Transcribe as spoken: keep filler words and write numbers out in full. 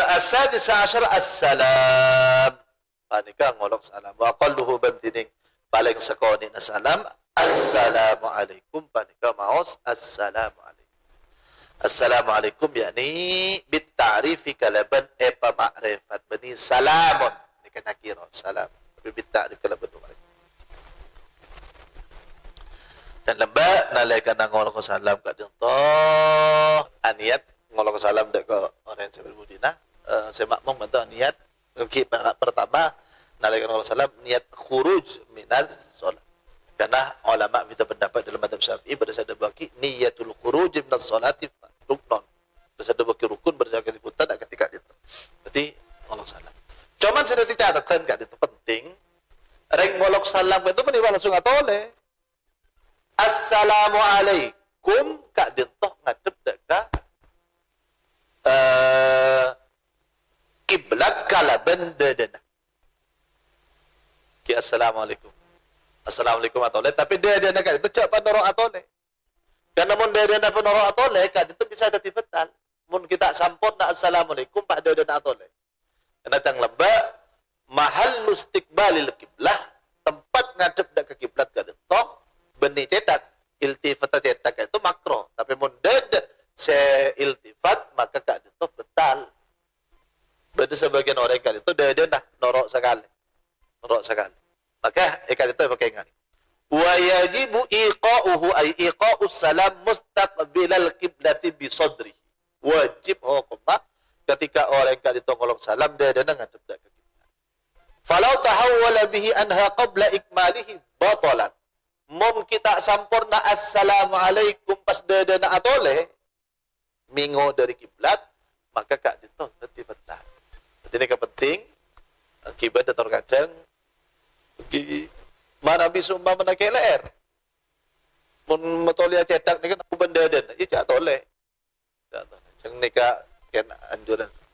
As-sadisa asyara as-salam. Panika ngolok salam. Wa aqalluhu bantining paling sekoni na salam. Assalamualaikum. Panika maos assalamualaikum. Assalamualaikum yakni bit ta'rifi kalaban epa ma'rifat bani salamun. Ini kan nakira salam. Tapi bit ta'rif kalaban wa'alaikum. Dan lembak nalaikan ngolok salam kat dinto aniat ngolok salam dek ke orang yang sebelum Madinah. Uh, saya makmum atau niat okay, pertama nalaikan ngolok salam niat khuruj minaz solat. Karena ulama minta pendapat dalam mazhab Syafi'i berdasarkan bagi niatul khuruj minaz solati rukun. Berdasarkan bagi rukun berdasarkan liputan ketika itu. Jadi ngolok salam. Cuman sudah dicatatkan kat itu penting. Reng ngolok salam itu meniwa langsung atole. Assalamualaikum kak dintoh ngadep deka uh, kiblat kalaban dadana. Ki assalamualaikum. Assalamualaikum atole tapi dadana kak itu cak panoro atole. Karena mun dadana panoro atole kak itu bisa jadi betal. Mun kita sampun na assalamualaikum pak dadana atole. Karena tang lembak mahal istiqbalil kiblah tempat ngadep deka kiblat kak dintoh benih cetak, iltifat cetak itu makro. Tapi mundad se iltifat maka kak itu betal. Berarti sebagian orang kali itu dia dia dah norok sekali, norok sekali. Maka ikan itu pakai ingat. Wa yajibu iqa'uhu ay iqa'us salam mustaqbilal qiblati bi sadri. Wajib hukumah ketika orang kali itu ngolong salam dia dia ngadep dak ke kiblat. Falau tahawwala bihi anha qabla ikmalihi batalat. Mom kita sampurna assalamualaikum pas dadana atole mingo dari kiblat maka kak dito nanti betal. Jadi ini penting kiblat datar kadang mana bisa umpama nak leer. Mun matolia cetak ni kan aku benda dan ia cak tole. Cak tole. Jeng nika ken anjuran